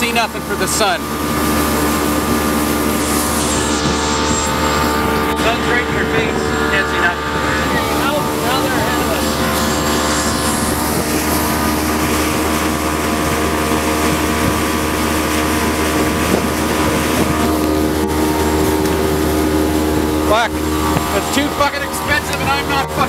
see nothing for the sun. Sun's right in your face. Can't see nothing. Now they're ahead of us. Fuck. That's too fucking expensive and I'm not fucking